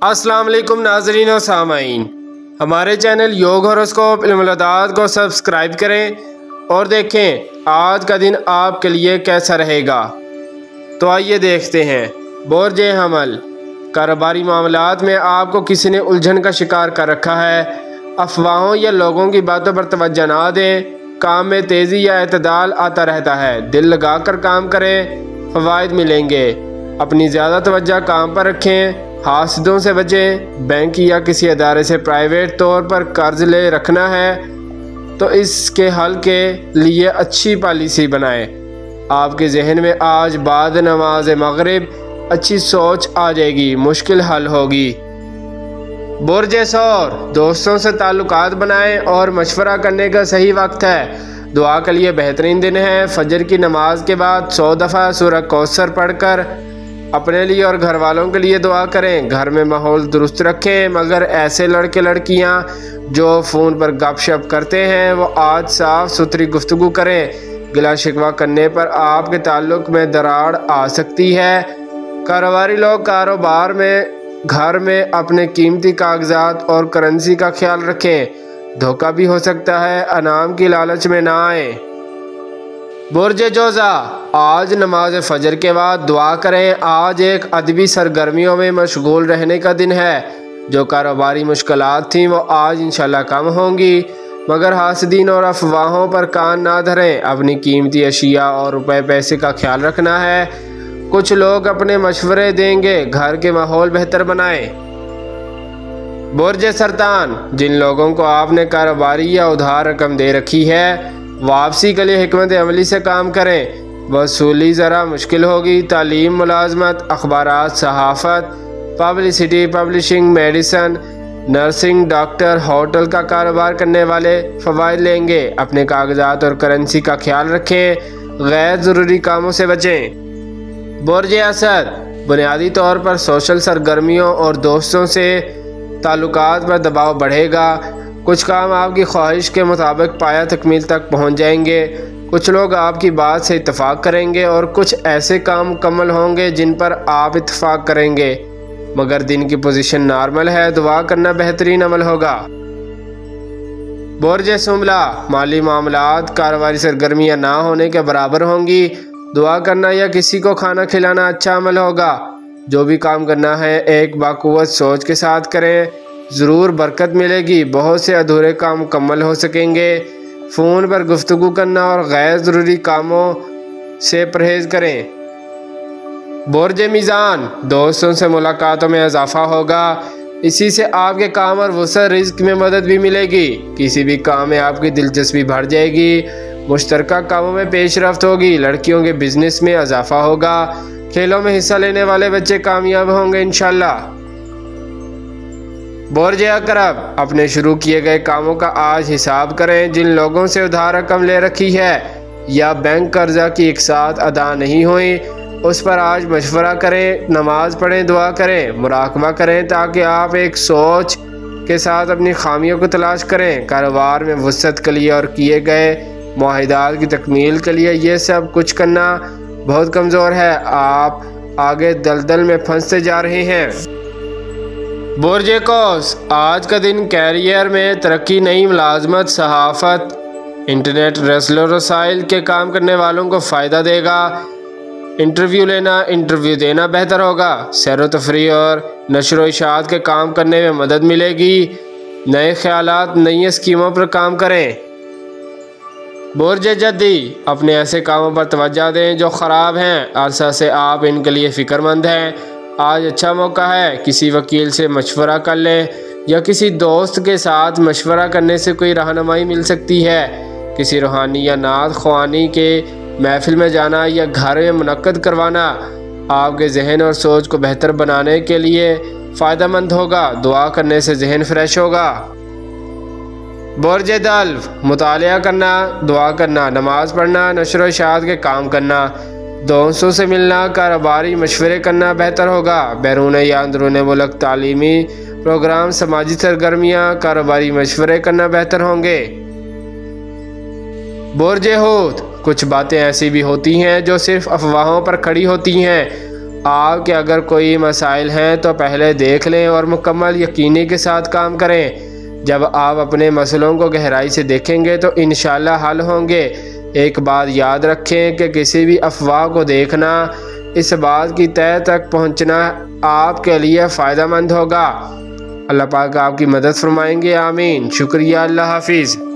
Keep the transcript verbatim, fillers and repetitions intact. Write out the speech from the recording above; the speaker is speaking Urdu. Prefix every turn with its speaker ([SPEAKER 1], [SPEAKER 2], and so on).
[SPEAKER 1] السلام علیکم ناظرین و سامعین، ہمارے چینل یوگ ہوروسکوپ علم العداد کو سبسکرائب کریں اور دیکھیں آج کا دن آپ کے لیے کیسا رہے گا۔ تو آئیے دیکھتے ہیں۔ برج حمل، کاروباری معاملات میں آپ کو کسی نے الجھن کا شکار کر رکھا ہے۔ افواہوں یا لوگوں کی باتوں پر توجہ نہ دیں، کام میں تیزی یا اعتدال آتا رہتا ہے۔ دل لگا کر کام کریں، فوائد ملیں گے۔ اپنی زیادہ توجہ کام پر رکھیں، حاسدوں سے بچیں۔ بینک یا کسی ادارے سے پرائیویٹ طور پر قرض لے رکھنا ہے تو اس کے حل کے لیے اچھی پالیسی بنائیں۔ آپ کے ذہن میں آج بعد نماز مغرب اچھی سوچ آ جائے گی، مشکل حل ہوگی۔ برج ثور، دوستوں سے تعلقات بنائیں اور مشورہ کرنے کا صحیح وقت ہے۔ دعا کے لیے بہترین دن ہے۔ فجر کی نماز کے بعد سو دفعہ سورہ کوثر پڑھ کر اپنے لیے اور گھر والوں کے لیے دعا کریں۔ گھر میں ماحول درست رکھیں، مگر ایسے لڑکے لڑکیاں جو فون پر گپ شپ کرتے ہیں وہ آج صاف ستھری گفتگو کریں۔ گلا شکوہ کرنے پر آپ کے تعلق میں دراڑ آ سکتی ہے۔ کاروباری لوگ کاروبار میں گھر میں اپنے قیمتی کاغذات اور کرنسی کا خیال رکھیں، دھوکہ بھی ہو سکتا ہے، انعام کی لالچ میں نہ آئیں۔ برج جوزا، آج نماز فجر کے بعد دعا کریں۔ آج ایک ادبی سرگرمیوں میں مشغول رہنے کا دن ہے۔ جو کاروباری مشکلات تھیں وہ آج انشاءاللہ کم ہوں گی، مگر حاسدین اور افواہوں پر کان نہ دھریں۔ اپنی قیمتی اشیاء اور روپے پیسے کا خیال رکھنا ہے۔ کچھ لوگ اپنے مشورے دیں گے، گھر کے ماحول بہتر بنائیں۔ برج سرطان، جن لوگوں کو آپ نے کاروباری یا ادھار رقم دے رکھی ہے واپسی کے لیے حکمت عملی سے کام کریں۔ وصولی ذرا مشکل ہوگی۔ تعلیم، ملازمت، اخبارات، صحافت، publicity, publishing, medicine, nursing, doctor, hotel کا کاروبار کرنے والے فوائد لیں گے۔ اپنے کاغذات اور کرنسی کا خیال رکھیں، غیر ضروری کاموں سے بچیں۔ برج اسد، بنیادی طور پر سوشل سرگرمیوں اور دوستوں سے تعلقات پر دباؤ بڑھے گا۔ کچھ کام آپ کی خواہش کے مطابق پایہ تکمیل تک پہنچ جائیں گے۔ کچھ لوگ آپ کی بات سے اتفاق کریں گے اور کچھ ایسے کام مکمل ہوں گے جن پر آپ اتفاق کریں گے، مگر دن کی پوزیشن نارمل ہے، دعا کرنا بہترین عمل ہوگا۔ برج شملہ، مالی معاملات کاروباری سرگرمیاں نہ ہونے کے برابر ہوں گی۔ دعا کرنا یا کسی کو کھانا کھلانا اچھا عمل ہوگا۔ جو بھی کام کرنا ہے ایک باقوت سوچ کے ساتھ کریں، ضرور برکت ملے گی۔ بہت سے ادھورے کام مکمل ہو سکیں گے۔ فون پر گفتگو کرنا اور غیر ضروری کاموں سے پرہیز کریں۔ برج میزان، دوستوں سے ملاقاتوں میں اضافہ ہوگا، اسی سے آپ کے کام اور وسع رزق میں مدد بھی ملے گی۔ کسی بھی کام میں آپ کی دلچسپی بڑھ جائے گی۔ مشترکہ کاموں میں پیش رفت ہوگی۔ لڑکیوں کے بزنس میں اضافہ ہوگا۔ کھیلوں میں حصہ لینے والے بچے کامیاب ہوں گے انشاءاللہ۔ برج عقرب، اپنے شروع کیے گئے کاموں کا آج حساب کریں۔ جن لوگوں سے ادھار رقم لے رکھی ہے یا بینک قرضہ کی ایک ساتھ ادا نہیں ہوئی اس پر آج مشورہ کریں۔ نماز پڑھیں، دعا کریں، مراقبہ کریں تاکہ آپ ایک سوچ کے ساتھ اپنی خامیوں کو تلاش کریں۔ کاروبار میں وسعت کے لیے اور کیے گئے معاہدات کی تکمیل کے لیے یہ سب کچھ کرنا بہت کمزور ہے، آپ آگے دلدل میں پھنستے جا رہے ہیں۔ برج قوس، آج کا دن کیریئر میں ترقی، نئی ملازمت، صحافت، انٹرنیٹ، رسل و رسائل کے کام کرنے والوں کو فائدہ دے گا۔ انٹرویو لینا، انٹرویو دینا بہتر ہوگا۔ سیر و تفریح اور نشر و اشاعت کے کام کرنے میں مدد ملے گی۔ نئے خیالات، نئی اسکیموں پر کام کریں۔ برج جدی، اپنے ایسے کاموں پر توجہ دیں جو خراب ہیں، عرصہ سے آپ ان کے لیے فکر مند ہیں۔ آج اچھا موقع ہے، کسی وکیل سے مشورہ کر لیں یا کسی دوست کے ساتھ مشورہ کرنے سے کوئی رہنمائی مل سکتی ہے۔ کسی روحانی یا نعت خوانی کے محفل میں جانا یا گھر میں منعقد کروانا آپ کے ذہن اور سوچ کو بہتر بنانے کے لیے فائدہ مند ہوگا۔ دعا کرنے سے ذہن فریش ہوگا۔ برج دلو، مطالعہ کرنا، دعا کرنا، نماز پڑھنا، نشر و اشاعت کے کام کرنا، دوستوں سے ملنا، کاروباری مشورے کرنا بہتر ہوگا۔ بیرون یا اندرون ملک تعلیمی پروگرام، سماجی سرگرمیاں، کاروباری مشورے کرنا بہتر ہوں گے۔ برج حوت، کچھ باتیں ایسی بھی ہوتی ہیں جو صرف افواہوں پر کھڑی ہوتی ہیں، آپ کے اگر کوئی مسائل ہیں تو پہلے دیکھ لیں اور مکمل یقینی کے ساتھ کام کریں۔ جب آپ اپنے مسئلوں کو گہرائی سے دیکھیں گے تو انشاءاللہ حل ہوں گے۔ ایک بات یاد رکھیں کہ کسی بھی افواہ کو دیکھنا، اس بات کی تہہ تک پہنچنا آپ کے لیے فائدہ مند ہوگا۔ اللہ پاک آپ کی مدد فرمائیں گے، آمین۔ شکریہ، اللہ حافظ۔